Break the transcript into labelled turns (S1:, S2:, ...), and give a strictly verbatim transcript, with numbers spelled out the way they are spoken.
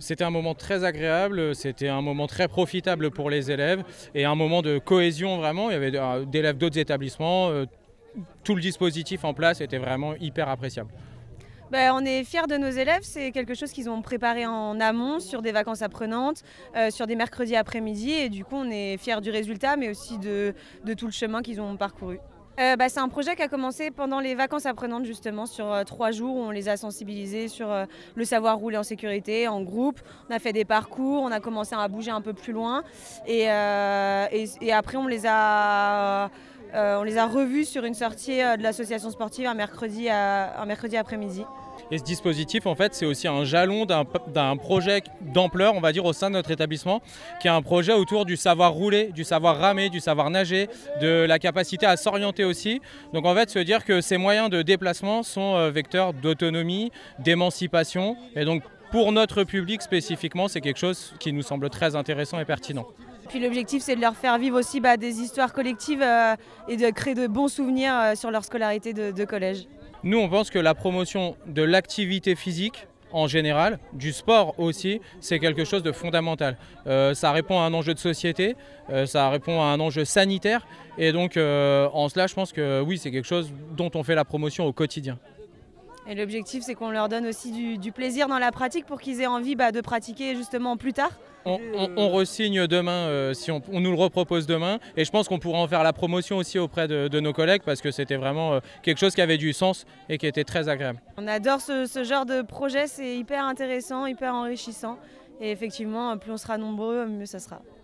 S1: C'était un moment très agréable, c'était un moment très profitable pour les élèves et un moment de cohésion vraiment. Il y avait euh, d'élèves d'autres établissements, euh, tout le dispositif en place était vraiment hyper appréciable.
S2: Ben, on est fiers de nos élèves, c'est quelque chose qu'ils ont préparé en amont sur des vacances apprenantes, euh, sur des mercredis après-midi et du coup on est fiers du résultat mais aussi de, de tout le chemin qu'ils ont parcouru. Euh, bah, c'est un projet qui a commencé pendant les vacances apprenantes justement sur euh, trois jours où on les a sensibilisés sur euh, le savoir rouler en sécurité, en groupe. On a fait des parcours, on a commencé à bouger un peu plus loin et, euh, et, et après on les a, euh, on les a revus sur une sortie euh, de l'association sportive un mercredi, à, un mercredi après-midi.
S1: Et ce dispositif, en fait, c'est aussi un jalon d'un, d'un projet d'ampleur, on va dire, au sein de notre établissement, qui est un projet autour du savoir rouler, du savoir ramer, du savoir nager, de la capacité à s'orienter aussi. Donc en fait, se dire que ces moyens de déplacement sont vecteurs d'autonomie, d'émancipation. Et donc pour notre public spécifiquement, c'est quelque chose qui nous semble très intéressant et pertinent.
S2: Puis l'objectif, c'est de leur faire vivre aussi bah, des histoires collectives euh, et de créer de bons souvenirs euh, sur leur scolarité de, de collège.
S1: Nous, on pense que la promotion de l'activité physique, en général, du sport aussi, c'est quelque chose de fondamental. Euh, ça répond à un enjeu de société, euh, ça répond à un enjeu sanitaire, et donc euh, en cela, je pense que oui, c'est quelque chose dont on fait la promotion au quotidien.
S2: Et l'objectif, c'est qu'on leur donne aussi du, du plaisir dans la pratique pour qu'ils aient envie bah, de pratiquer justement plus tard.
S1: On, on, on re-signe demain, euh, si on, on nous le repropose demain, et je pense qu'on pourra en faire la promotion aussi auprès de, de nos collègues parce que c'était vraiment euh, quelque chose qui avait du sens et qui était très agréable.
S2: On adore ce, ce genre de projet, c'est hyper intéressant, hyper enrichissant, et effectivement, plus on sera nombreux, mieux ça sera.